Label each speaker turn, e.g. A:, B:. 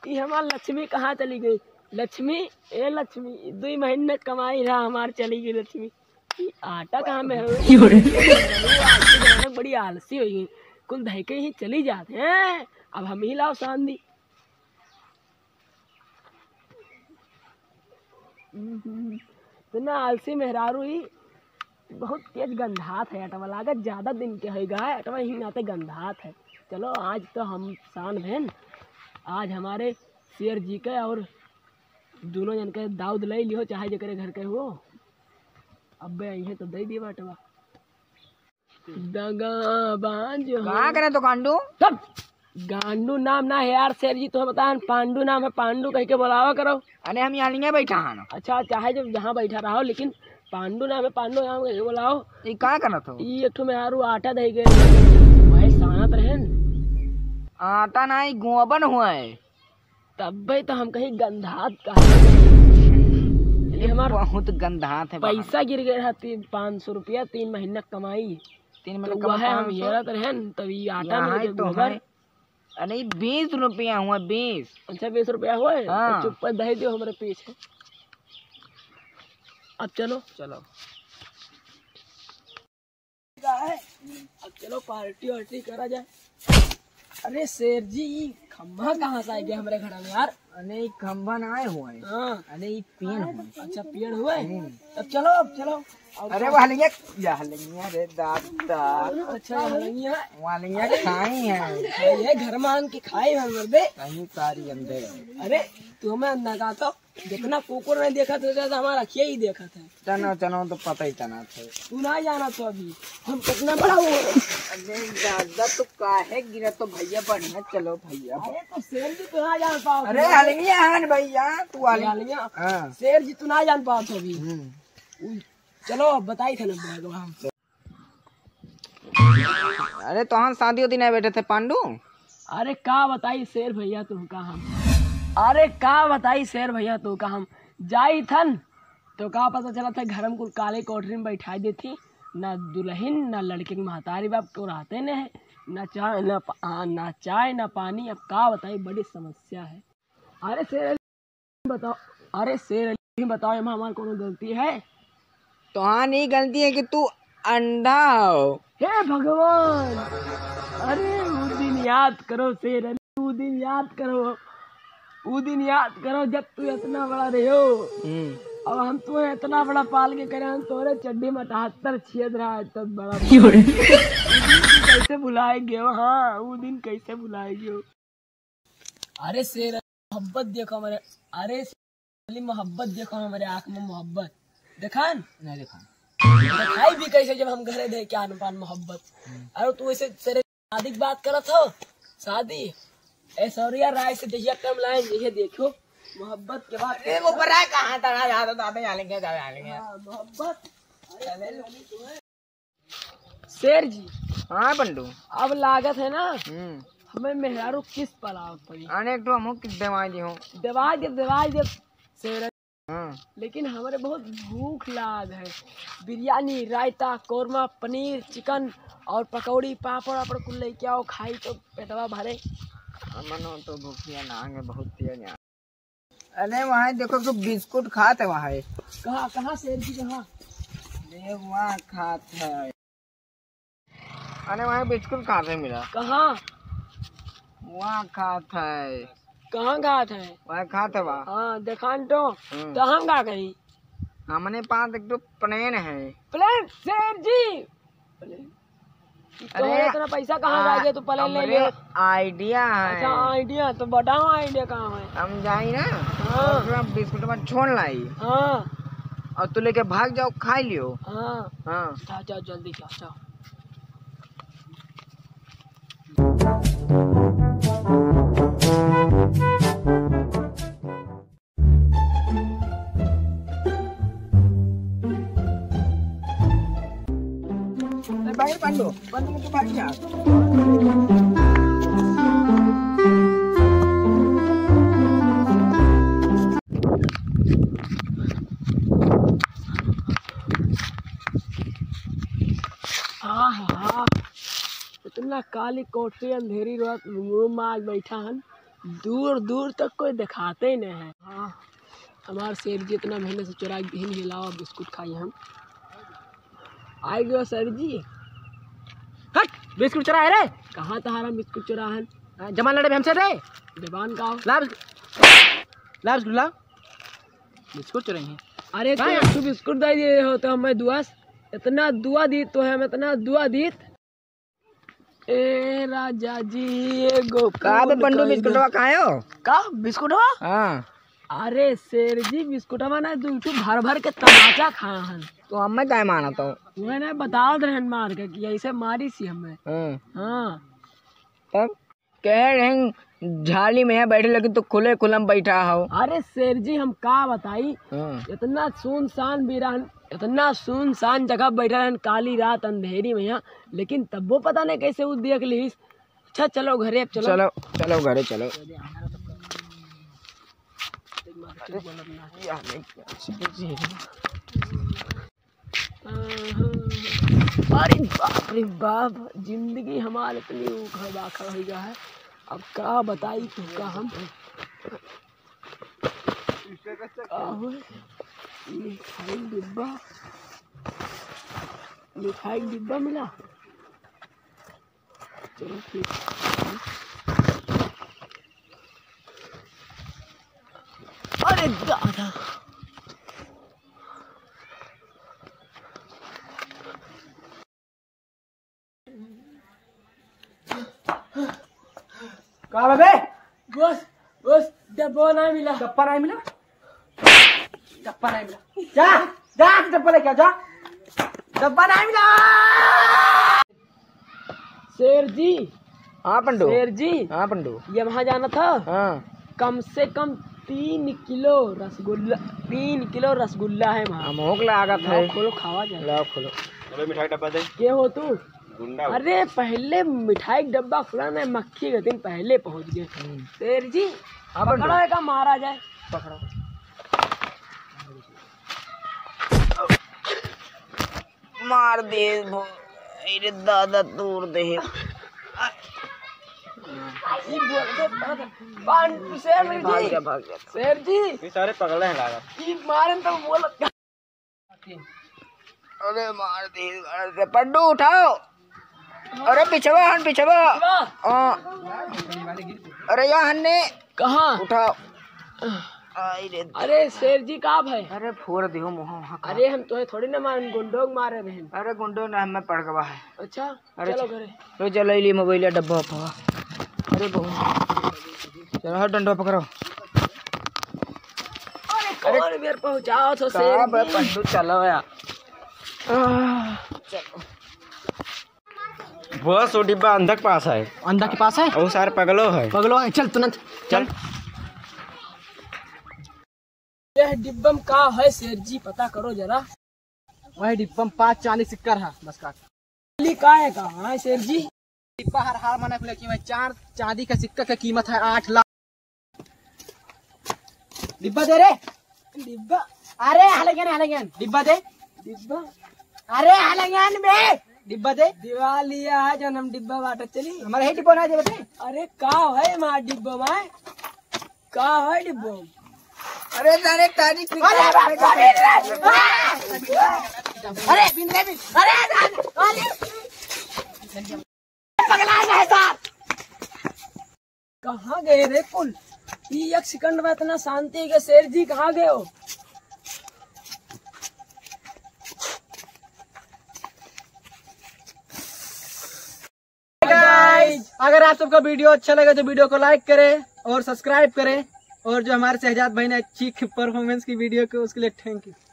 A: कि हमार लक्ष्मी कहाँ चली गई। लक्ष्मी, ए लक्ष्मी, 2 महीने कमाई रहा हमार चली गई लक्ष्मी। आटा कहाँ में है। बड़ी आलसी हो गई, कुल धैके ही चली जाते हैं। अब हम ही लाओ शांति। इतना आलसी मेहरारू ही बहुत तेज गंधात है। अटवा लागत ज्यादा दिन के है गाय अटवा ही नाते गंधात है। चलो आज तो हम शान बहन, आज हमारे शेर जी के और दोनों जन के दाऊद ले लियो, चाहे जकरे घर के हो। अब यही तो दे दिए बाटवा दगाबाज
B: कहाँ करे तो कांडू
A: तब गांडू नाम ना है यार शेर जी, तो बता पांडू नाम है। पांडू कह के बुलावा करो।
B: अरे हम यहाँ नहीं बैठा है।
A: अच्छा चाहे जब जहाँ बैठा रहो, लेकिन पांडू नाम है। पांडू नाम कह के बुलाओ।
B: ये कहाँ करना था?
A: ये एक ठो मेहारू आटा दे गए भाई सानत रहन।
B: आटा नहीं गोबन हुआ है।
A: तब भाई तो हम कहीं गंधात का हमारा
B: बहुत गंधात है।
A: पैसा गिर गया था 500 रुपया 3 महीना कमाई।
B: 3
A: तो
B: महीने
A: वह हम हेरत रहन तभी आटा मिल गया गोबर।
B: अरे 20 रुपया हुआ 20।
A: अच्छा 20 रुपया हुआ है।
B: हाँ।
A: तो चुप पर दे दो हमारे पीछे। अब चलो
B: चलो
A: अब चलो पार्टी वार्टी करा जाए। अरे शेर जी खम्भा कहाँ से आ गया हमारे घर में यार।
B: अरे खम्बा ना आए हुआ है।
A: हाँ।
B: अरे पेड़ हुआ।
A: अच्छा पेड़ हुए। अब चलो अब चलो।
B: अरे वालिया रे दादा।
A: अच्छा
B: वालिया खाई है।
A: ये घर मान के खाए हम दे
B: कहीं सारी अंदर।
A: अरे तू हमें अंधा का तो जितना कुकुर नहीं देखा था हमारा रखिए ही देखा था।
B: चनो चनो तो पता ही चना था।
A: तू ना जाना तो अभी हम कितना बड़ा हो।
B: अरे दादा तो काहे गिरा तो भैया बढ़िया चलो भैया।
A: अरे तो शेर जी तू ना जान पाओ।
B: अरे हलिया है भैया तू
A: वालिया।
B: हाँ।
A: शेर जी तू ना जान पाओ तो अभी। चलो अब बताई थे ना हम।
B: अरे तो हम शादी होती नहीं बैठे थे पांडू।
A: अरे का बताई शेर भैया तू का हम। अरे का बताई शेर भैया तू का हम जाई थन तो का पता चला था घर में कुल काले कोठरी में बैठाई दी थी। ना दुल्हन ना लड़के के महतारी बाप को रहते न है, ना चाय ना पानी। अब का बताई बड़ी समस्या है। अरे शेर बताओ, अरे शेर बताओ एमा हमारी कोनो गलती है?
B: तो हाँ नहीं गलती है कि तू अंडा हो।
A: हे भगवान, अरे वो दिन याद करो शेर, वो दिन याद करो, वो दिन याद करो जब तू इतना बड़ा रहे हो। अब हम तुम्हें इतना बड़ा पाल के करे, हम तोरे चड्डी में 78 छेद रहा है तब बड़ा कैसे भुलाएंगे? हाँ वो दिन कैसे भुलाएंगे? अरे शेर मोहब्बत देखो हमारे, अरे मोहब्बत देखो हमारे आँख में मोहब्बत देखा नहीं देखा दिखाई भी कैसे जब हम घरे दे क्या अनुपान मोहब्बत। अरे तू ऐसे तेरे शादी की बात करत हो, शादी ऐश्वर्या राय से देखिए कम लाइन ये देखो मोहब्बत के बाद
B: वो पर है कहाँ तक ज्यादा दादा जालेंगे
A: मोहब्बत। शेर जी
B: हाँ बंडू
A: अब लागत है ना हमें मेहरारू किस पलाव पड़ी।
B: अनेक तो हम किस दवाई दी हूँ
A: दवाई जब शेर। लेकिन हमारे बहुत भूख लाग है। बिरयानी रायता कोरमा पनीर चिकन और पकौड़ी पापड़ वापड़ कुल लेके आओ खाई तो पेटवा भरे।
B: मनो तो भूखिया नांगे बहुत तेज। अरे वहाँ देखो तो बिस्कुट खाते वहाँ है।
A: कहाँ शेर जी कहाँ?
B: वहाँ खाते है। अरे वहाँ बिस्कुट खाते मिला।
A: कहाँ?
B: वहाँ खाता है।
A: कहाँ खाते है?
B: वहाँ खाते वहाँ।
A: हाँ देखान तो हम का कही
B: हमने पास एक तो प्लेन है।
A: प्लेन शेर जी तो इतना पैसा कहाँ जाएगा? तो प्लेन ले लियो।
B: आइडिया है।
A: अच्छा आइडिया तो बताओ आइडिया कहाँ है?
B: हम जाई ना
A: हाँ।
B: बिस्कुट में छोड़ लाई।
A: हाँ
B: और तू लेके भाग जाओ खा लियो।
A: हाँ
B: हाँ
A: जाओ जल्दी जाओ।
B: भाई पंडू में तो भाग जा।
A: इतना काली कोठरी अंधेरी रात रूम में आज बैठा हन दूर दूर तक कोई दिखाते ही नहीं है। हाँ, हमारे शेर जी इतना मेहनत से चुरा के नहीं हिलाओ, बिस्कुट खाइए हम। आए गए सर जी।
B: हट, बिस्कुट चुरा है रे।
A: कहाँ तहारा बिस्कुट चुरा है?
B: जमान लड़े हमसे रे।
A: जबान का हो।
B: ला बिस्कुट ला। बिस्कुट चुराई हैं।
A: अरे तू बिस्कुट दे दिए हो तो हमें दुआ, इतना दुआ दी तो है, इतना दुआ दी। ए राजा जी ये गो
B: कहाँ पे पंडू बिस्कुटवा कहाँ हो?
A: का बिस्कुटवा?
B: हाँ।
A: अरे शेर जी बिस्कुटवा ना तू भर भर के तमाचा खाया हन।
B: तो हमें क्या माना तो?
A: मैंने बता रहे मार के कि ऐसे मारी सी हमें। हाँ।
B: तब कह रहे झाली में बैठे लेकिन तो खुले खुलम बैठा हो।
A: अरे शेर जी हम का बताई, इतना सुनसान वीरान, इतना सुनसान जगह बैठा रहन, काली रात अंधेरी में यहाँ, लेकिन तब वो पता नहीं कैसे वो देख ली। अच्छा चलो घरे, अब चलो
B: चलो चलो घरे चलो।
A: अरे बाप रे बाप, जिंदगी हमारे इतनी उखड़ बाखड़ हो गया है, अब क्या बताई तुमका हम। मिठाई डिब्बा, मिठाई डिब्बा मिला। चलो ठीक। अरे दादा,
B: कहाँ बे?
A: बस बस डब्बा नहीं मिला।
B: डब्बा नहीं मिला? डब्बा नहीं मिला? जा जा डब्बा लेके आ जा। डब्बा नहीं मिला।
A: शेर जी।
B: हाँ पंडू।
A: शेर जी।
B: हाँ पंडू।
A: ये वहाँ जाना था।
B: हाँ।
A: कम से कम 3 किलो रसगुल्ला, 3 किलो रसगुल्ला है वहाँ।
B: भूख लगा था।
A: खोलो खावा जाए।
B: लाओ खोलो। अबे मिठाई डब्बा दे।
A: क्या हो तू? अरे पहले मिठाई डब्बा खुला ना, मक्खी के दिन पहले पहुँच गए। शेर जी पकड़ो का मारा जाए।
B: पकड़ो। मार दे। अरे दादा तोड़ दे।
A: शेर जी
B: ये सारे पगले हैं लागत।
A: मारे तो बोल।
B: अरे मार दे। पंडू उठाओ। अरे पिछवा हन पिछवा। अरे यहाँ ने
A: कहाँ?
B: उठाओ।
A: अरे शेर जी कहाँ भाई?
B: अरे फोड़ दियो मुँह।
A: अरे हम तो थोड़ी ना मारे, गुंडों मारे रहे।
B: अरे गुंडो ना हमें पड़ गवा है।
A: अच्छा
B: अरे
A: चलो घरे।
B: तो चलो इली मोबाइल डब्बा फवा। अरे बहुत चलो हर डंडा पकड़ो।
A: अरे कौन मेरे पहुँचाओ तो शेर जी।
B: पंडू चलो यार। चलो बस वो डिब्बा अंधा के पास है। अंधा के पास है? वो सारे पगलो है। पगलो है। चल तुरंत चल।
A: यह डिब्बम का है शेर जी, पता करो जरा।
B: वही डिब्बम 5 चांदी सिक्का है बस का।
A: का है कहाँ है शेर जी?
B: डिब्बा हर हाल मना खुले कीमत 4 चांदी का सिक्का का कीमत है 8 लाख। डिब्बा दे रे।
A: डिब्बा?
B: अरे हलगन डिब्बा दे।
A: डिब्बा?
B: अरे हलगन में डिब्बा दे।
A: दिवाली है जब हम डिब्बा बांट चली।
B: हमारे ही डिब्बा ना दे बते।
A: अरे का है हमारा डिब्बा में? का है डिब्बा?
B: अरे तारे तारी
A: कहाँ गए रे कुल? एक सेकंड में इतना शांति के शेर जी कहाँ गए हो?
B: अगर आप सबका वीडियो अच्छा लगे तो वीडियो को लाइक करें और सब्सक्राइब करें, और जो हमारे शहजाद भाई ने अच्छी परफॉर्मेंस की वीडियो को उसके लिए थैंक यू।